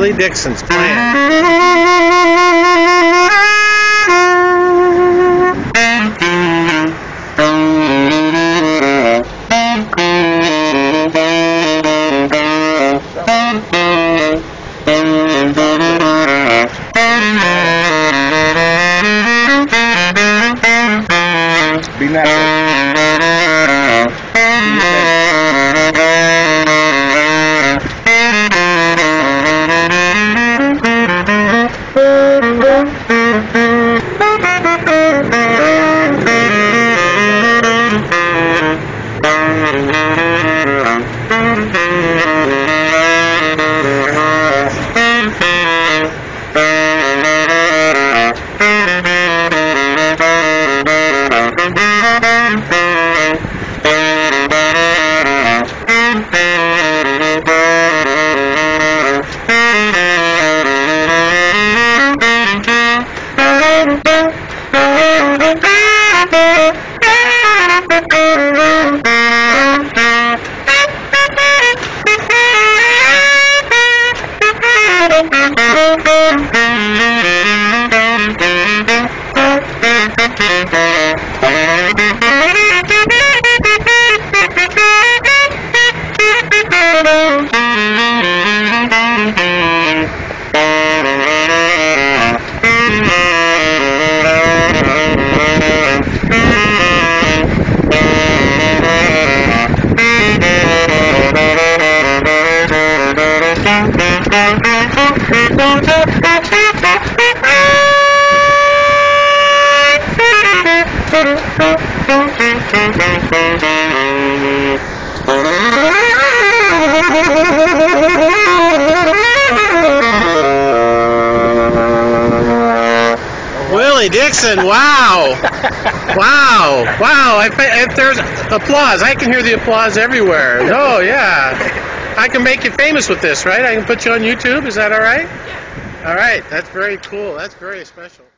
Willie Dixon's playing. Be Willie Dixon, wow. Wow, wow, if there's applause, I can hear the applause everywhere. Oh, yeah. I can make you famous with this, right? I can put you on YouTube, is that all right? All right, that's very cool, that's very special.